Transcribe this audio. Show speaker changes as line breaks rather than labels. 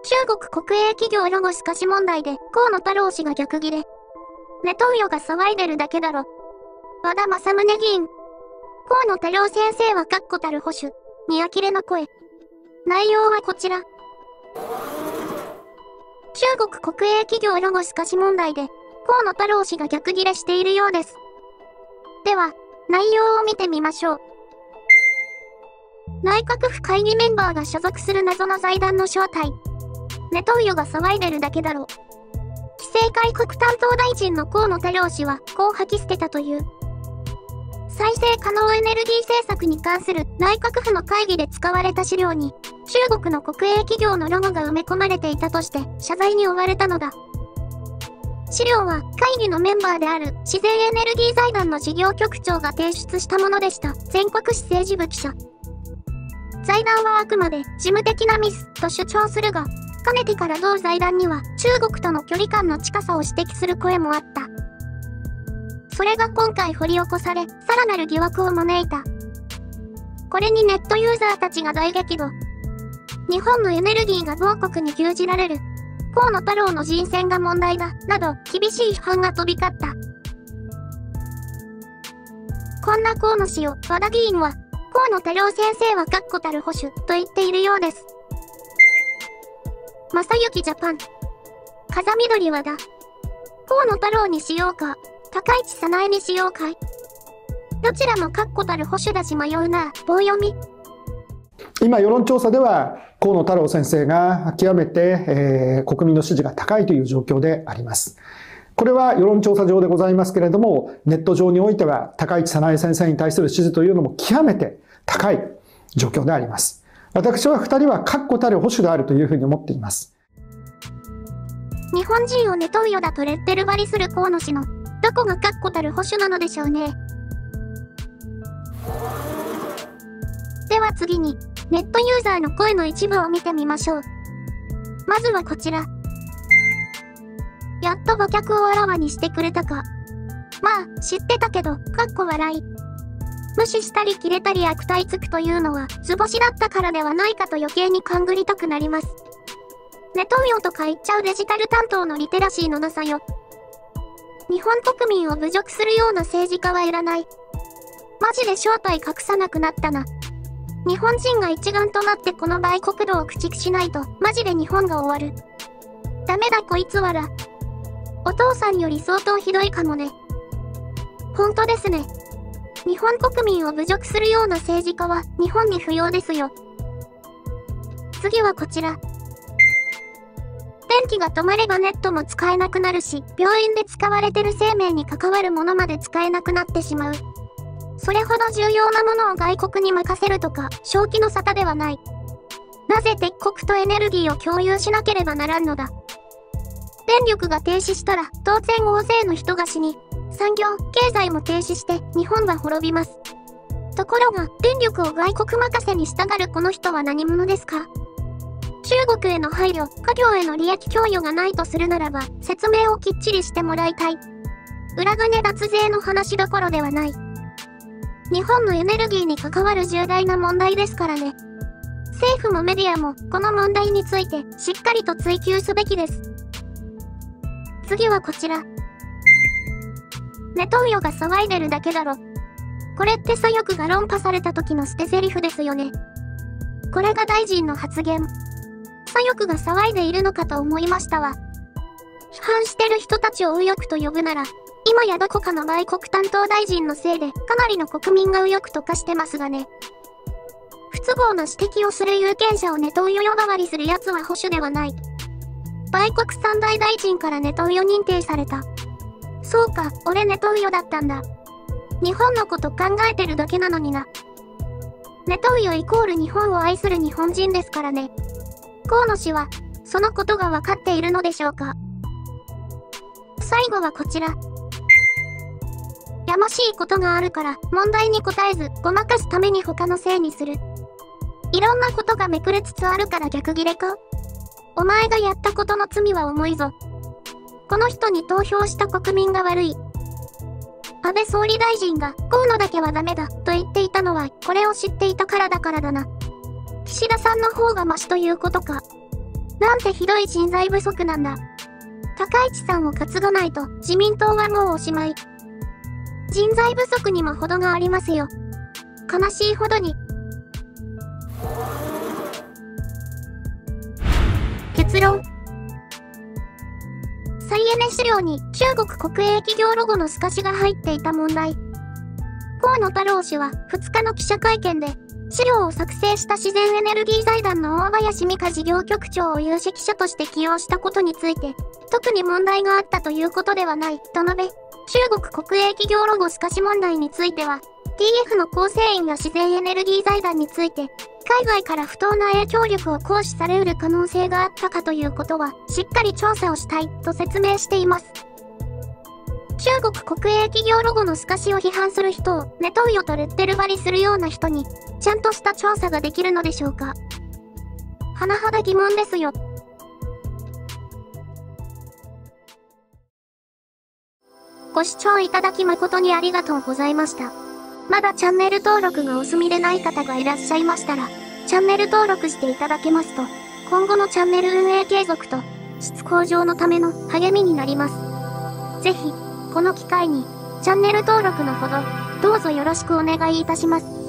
中国国営企業ロゴス菓子問題で河野太郎氏が逆ギレ。ネトウヨが騒いでるだけだろ。和田政宗議員。河野太郎先生は確固たる保守。に呆れの声。内容はこちら。中国国営企業ロゴス菓子問題で河野太郎氏が逆ギレしているようです。では、内容を見てみましょう。内閣府会議メンバーが所属する謎の財団の正体。ネトウヨが騒いでるだけだろ。規制改革担当大臣の河野太郎氏はこう吐き捨てたという。再生可能エネルギー政策に関する内閣府の会議で使われた資料に中国の国営企業のロゴが埋め込まれていたとして謝罪に追われたのだ。資料は会議のメンバーである自然エネルギー財団の事業局長が提出したものでした。全国紙政治部記者。財団はあくまで事務的なミスと主張するが、かねてから同財団には中国との距離感の近さを指摘する声もあった。それが今回掘り起こされ、さらなる疑惑を招いた。これにネットユーザーたちが大激怒。日本のエネルギーが某国に牛耳られる。河野太郎の人選が問題だ、など厳しい批判が飛び交った。こんな河野氏を和田議員は、河野太郎先生は確固たる保守と言っているようです。正幸ジャパン。風緑和田。河野太郎にしようか、高市早苗にしようかい。どちらも確固たる保守だし迷うな、棒読み。
今、世論調査では河野太郎先生が極めて、国民の支持が高いという状況であります。これは世論調査上でございますけれども、ネット上においては高市早苗先生に対する支持というのも極めて高い状況であります。私は二人は確固たる保守であるというふうに思っています。
日本人をネトウヨだとレッテル貼りする河野氏のどこが確固たる保守なのでしょうね。では次に、ネットユーザーの声の一部を見てみましょう。まずはこちら。やっと馬脚をあらわにしてくれたか。まあ、知ってたけど、かっこ笑い。無視したり切れたり悪態つくというのは、図星だったからではないかと余計に勘ぐりたくなります。ネトウヨとか言っちゃうデジタル担当のリテラシーのなさよ。日本国民を侮辱するような政治家はいらない。マジで正体隠さなくなったな。日本人が一丸となってこの売国土を駆逐しないと、マジで日本が終わる。ダメだこいつわら。お父さんより相当ひどいかもね。ほんとですね。日本国民を侮辱するような政治家は日本に不要ですよ。次はこちら。電気が止まればネットも使えなくなるし、病院で使われてる生命に関わるものまで使えなくなってしまう。それほど重要なものを外国に任せるとか、正気の沙汰ではない。なぜ敵国とエネルギーを共有しなければならんのだ。電力が停止したら、当然大勢の人が死に、産業、経済も停止して日本は滅びます。ところが、電力を外国任せにしたがるこの人は何者ですか？中国への配慮、家業への利益供与がないとするならば、説明をきっちりしてもらいたい。裏金脱税の話どころではない。日本のエネルギーに関わる重大な問題ですからね。政府もメディアも、この問題について、しっかりと追及すべきです。次はこちら。ネトウヨが騒いでるだけだろ。これって左翼が論破された時の捨て台詞ですよね。これが大臣の発言。左翼が騒いでいるのかと思いましたわ。批判してる人たちを右翼と呼ぶなら、今やどこかの売国担当大臣のせいでかなりの国民が右翼と化してますがね。不都合な指摘をする有権者をネトウヨ呼ばわりする奴は保守ではない。売国三大大臣からネトウヨ認定された。そうか、俺ネトウヨだったんだ。日本のこと考えてるだけなのにな。ネトウヨイコール日本を愛する日本人ですからね。河野氏は、そのことがわかっているのでしょうか。最後はこちら。やましいことがあるから問題に答えずごまかすために他のせいにする。いろんなことがめくれつつあるから逆ギレか？お前がやったことの罪は重いぞ。この人に投票した国民が悪い。安倍総理大臣が河野だけはダメだと言っていたのはこれを知っていたからだな。岸田さんの方がマシということか。 なんてひどい人材不足なんだ。高市さんを担がないと自民党はもうおしまい。人材不足にも程がありますよ。悲しいほどに。結論。再エネ資料に中国国営企業ロゴの透かしが入っていた問題。河野太郎氏は2日の記者会見で、資料を作成した自然エネルギー財団の大林美香事業局長を有識者として起用したことについて、特に問題があったということではない、と述べ、中国国営企業ロゴ透かし問題については、TF の構成員や自然エネルギー財団について、海外から不当な影響力を行使されうる可能性があったかということは、しっかり調査をしたい、と説明しています。中国国営企業ロゴの透かしを批判する人をネトウヨとレッテル貼りするような人に、ちゃんとした調査ができるのでしょうか。甚だ疑問ですよ。ご視聴いただき誠にありがとうございました。まだチャンネル登録がお済みでない方がいらっしゃいましたら、チャンネル登録していただけますと、今後のチャンネル運営継続と、質向上のための励みになります。ぜひ、この機会に、チャンネル登録のほど、どうぞよろしくお願いいたします。